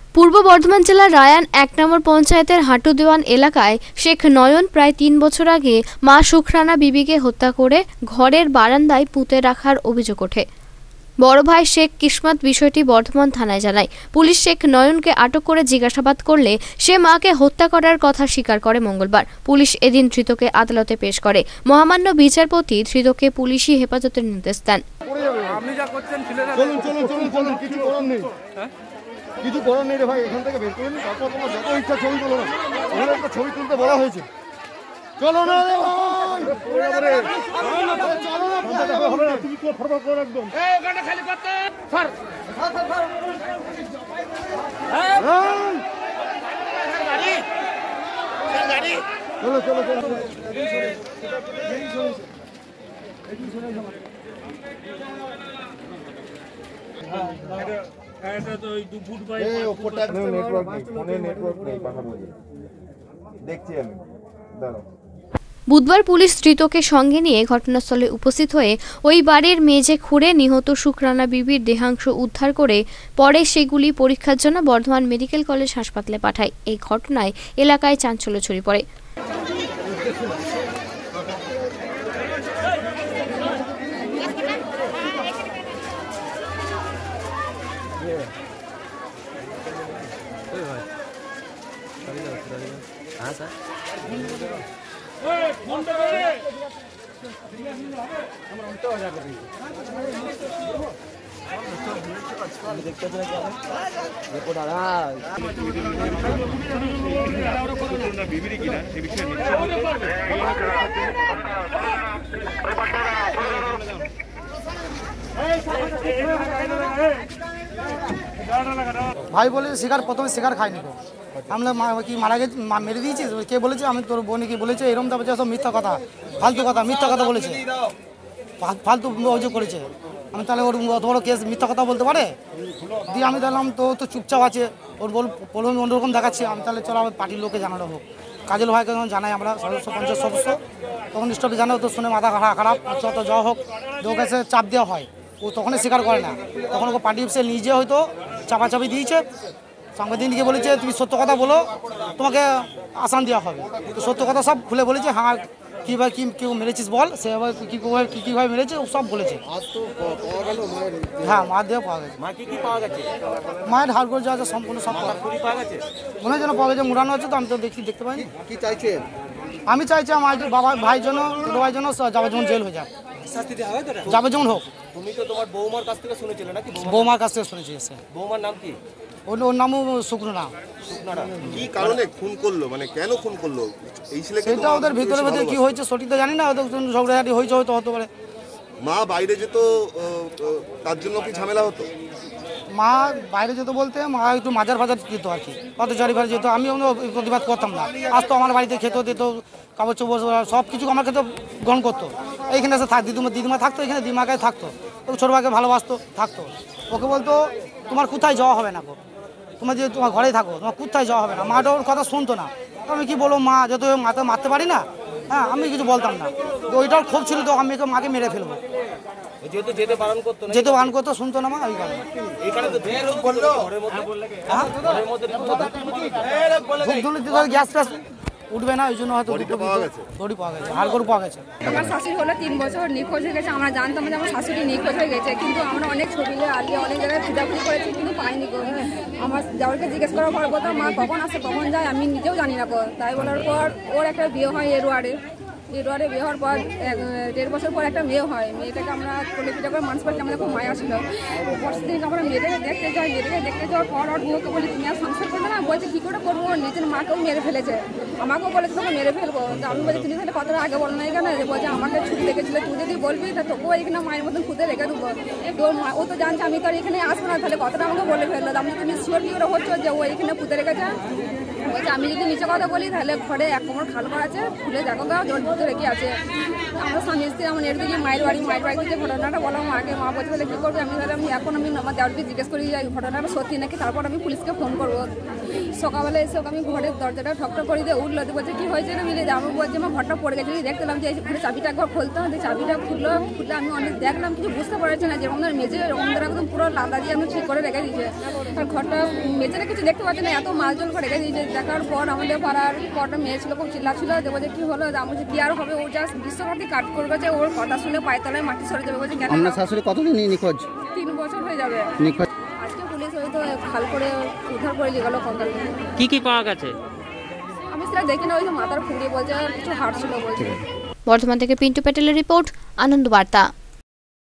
পূর্ব বর্ধমান জেলার রায়ান ১ নম্বর পঞ্চায়েতের হাটুদেওয়ান এলাকায় শেখ নয়ন প্রায় ৩ বছর আগে মা শুকরানা বিবিকে হত্যা করে ঘরের বারান্দায় পুঁতে রাখার অভিযোগ ওঠে। বড় ভাই শেখ কিসমত বিষয়টি বর্ধমান থানায় জানায়। পুলিশ শেখ নয়নকে আটক করে জিজ্ঞাসাবাদ করলে সে মাকে হত্যা করার কথা স্বীকার করে। মঙ্গলবার পুলিশ এদিন ধৃতকে আদালতে পেশ করে। মহামান্য বিচারপতি ধৃতকে পুলিশি হেফাজতের নির্দেশ দেন। কিছু করার নেই রে ভাই, এখান থেকে বের করে নি, তারপর তোমার যত ইচ্ছা ছবি তোলো না। ওখানে একটা ছবি তুলতে বলা হয়েছে। চলো না রে ভাই, চলো না, হবে না, তুমি তো ফরফর করো একদম। এই ওখানে খালি করতে স্যার গাড়ি গাড়ি চলো চলো চলো এটা তো ওই 2 ফুট বাই ওপরটা নেটওয়ার্ক নেই, ফোনে নেটওয়ার্ক নেই, পাঠাবো দেখছি আমি, দাঁড়াও। বুধবার পুলিশ ধৃতকে সঙ্গে নিয়ে ঘটনাস্থলে উপস্থিত হয়ে ওই বাড়ির মেঝে খুঁড়ে নিহত শুকরানা বিবির দেহাংশ উদ্ধার করে পরে সেগুলি পরীক্ষার জন্য বর্ধমান মেডিকেল কলেজ হাসপাতালে পাঠায়। এই ঘটনায় এলাকায় চাঞ্চল্য ছড়িয়ে পড়ে। हाँ सर ভাই বলে শিকার প্রথমে শিকার খায়নি তো আমরা কি মারা গেছে মেরে দিয়েছি কে বলেছে আমি তোর বোন কি বলেছে এরকম তারপর সব মিথ্যা কথা মিথ্যা কথা বলেছে ফালতু অভিযোগ করেছে। আমি তাহলে ওর অত বড় কেস মিথ্যা কথা বলতে পারে? দিয়ে আমি দেখলাম তো চুপচাপ আছে, ওর প্রথমে অন্যরকম দেখাচ্ছি। আমি তাহলে চলো আমার পার্টির লোকে জানানো হোক। কাজল ভাইকে যখন জানাই আমরা সদস্য পঞ্চায়েত সদস্য, তখন স্টপে জানাও তো শুনে মাথা খারাপ যত যাওয়া হোক ওকে চাপ দেওয়া হয়, ও তখনই স্বীকার করে না। তখন ওকে পার্টি অফিসে নিজে হয়তো চাপাচাপি দিয়েছে। সাংবাদিককে বলেছে তুমি সত্য কথা বলো, তোমাকে আসান দেওয়া হবে। তো সত্য কথা সব খুলে বলেছে। হ্যাঁ কীভাবে কেউ মেরেছিস বল, সেভাবে কীভাবে মেরেছে ও সব বলেছে। হ্যাঁ মার দেওয়া পাওয়া গেছে। মায়ের হাড় করে যাওয়া সম্পূর্ণ সব পাওয়া গেছে, মনে হয় যেন পাওয়া গেছে, মুড়ানো আছে তো আমি তো দেখতে পাইনি। কি চাইছে? আমি চাইছি আমার বাবা ভাইয়ের জন্য ছোটো ভাইয়ের জন্য যাবজ্জীবন জেল হয়ে যাক, যাবজ্জীবন হোক। তুমি তো তোমার বৌমার কাছ থেকে শুনেছিলে নাকি? বৌমার কাছ থেকে শুনেছি। বৌমার নাম কি? ওর নামও শুকরানা। কি কারণে খুন করলো, মানে কেন খুন করলো এই ছেলেকে? সেটা ওদের ভিতরে কি হয়েছে সঠিক তো জানি না, ওদের ঝগড়াঝাটি হয়েছে হয়তো হতে পারে। মা বাইরে যেত, তার জন্য কি ঝামেলা হতো? মা বাইরে যেত বলতে মা একটু মাজার ফাজার যেত আর কি, পথচারী বাড়ি যেত। আমি প্রতিবাদ করতাম না, আসতো আমার বাড়িতে খেত দিত, কাপড় চোপড় সব কিছু আমার ক্ষেত্রে গ্রহণ করতো। এইখানে এসে দিদিমা থাকতো, এখানে দিদিমাকে থাকতো, ছোটো ভাইকে ভালোবাসতো থাকতো। ওকে বলতো তোমার কোথায় যাওয়া হবে না, তোমার যে তোমার ঘরেই থাকো, তোমার কোথায় যাওয়া হবে না। মাটা ওর কথা শুনতো না। আমি কি বলবো, মা যেহেতু মারতে পারি না, হ্যাঁ আমি কিছু বলতাম না। তো ওইটাও ক্ষোভ ছিল তো আমি মাকে মেরে ফেলবো, যেতে বারণ করতো, শুনতো না মা। ওই কারণে গ্যাস ট্যাস উঠবে না, ওই জন্য হয়তো দড়ি পাওয়া গেছে, হাড়গোড় পাওয়া গেছে। আমার শাশুড়ি হলো 3 বছর নিখোঁজ হয়ে গেছে। আমরা জানতাম যে আমার শাশুড়ি নিখোঁজ হয়ে গেছে, কিন্তু আমরা অনেক ছবি আলিয়ে অনেক জায়গায় খুঁজাখুঁজি করেছি, কিন্তু পাইনি। আমার যাওয়ারকে জিজ্ঞেস করার পর বলতাম মা কখন আসে কখন যায় আমি নিজেও জানি না। তাই বলার পর ওর একটা বিয়ে হয় এরোয়ারে বিয়ে হওয়ার পর 1.5 বছর পর একটা মেয়ে হয়। মেয়েটাকে আমরা কোলে পিঠা করে মানুষ করতে আমাদের খুব মায়া ছিল। পরদিন আমরা মেয়েটাকে দেখতে যাওয়ার পর ওর বউকে বলি তুমি আর সংসার করবে না? বলছে কী করে করবো, নিজের মাকেও মেরে ফেলেছে, আমাকেও বলেছে তোকে মেরে ফেলবো। আমি বলছি তুমি তাহলে কতটা আগে বলো না কেন? বলছে আমাকে ছুটি লেগেছিল, তুই যদি বলবি তা তোকেও এখানে মায়ের মতন খুঁজে রেখে দেবো। তো ও তো জানছে আমি তো আর এখানে আসবো না, তাহলে কতটা আমাকে বলে ফেললো। আমি তুমি শিওর কি করে হচ্ছ যে ও এখানে খুঁজে রেখেছে? বলছে আমি যদি নিচে কথা বলি তাহলে ঘরে এক কোমর খাল করা আছে, খুলে দেখো গা ওর ভিতরে কি আছে। আমরা স্বামী স্ত্রী আমার এর দিকে মায়ের বাড়িতে যে ঘটনাটা বললাম মাকে, মা বলছে তাহলে কী করবে। আমি বললাম এখন আমি আমার দেওয়ারকে জিজ্ঞেস করি যে ঘটনাটা সত্যি নাকি, তারপর আমি পুলিশকে ফোন করবো। সকালবেলা এসে আমি ঘরের দরজাটা ঠকঠক করে দিয়ে উঠলো, বলছে কি হয়েছে না মিলে আমি বলছি আমার ঘরটা পড়ে গেছে। দেখলাম যে ঘরে চাবিটা একবার খুলতে হবে, চাবিটা খুললে আমি অনেক দেখলাম কিছু বুঝতে পারছি না, যেরকম ধর মেঝে এরকম ধরে একদম পুরো লাদা দিয়ে আমি ঠিক করে রেখে দিয়েছে। আর ঘরটা মেঝেটা কিছু দেখতে পাচ্ছি না, এত মালজল করে রেখে দিয়েছে। দেখার পর আমাদের পাড়ার কটা মেয়ে ছিল খুব চিল্লাচ্ছিল, যে বলছে কি হলো, আমি বলছি কি আর হবে, ও জাস্ট বিশ্বভারতী কাট করে গেছে, ওর কথা শুনে পায়তলায় মাটি সরে যাবে। বলছে কেন? আপনার শাশুড়ি কতদিন নিখোঁজ? 3 বছর হয়ে যাবে নিখোঁজ। আজকে পুলিশ হয়তো খাল করে উদ্ধার করে নিয়ে গেল কঙ্কাল। কি পাওয়া গেছে? আমি সেটা দেখি না, ওই যে মাথার ফুঁড়িয়ে বলছে আর কিছু হাড় ছিল বলছে। বর্ধমান থেকে পিন্টু প্যাটেলের রিপোর্ট, আনন্দ বার্তা।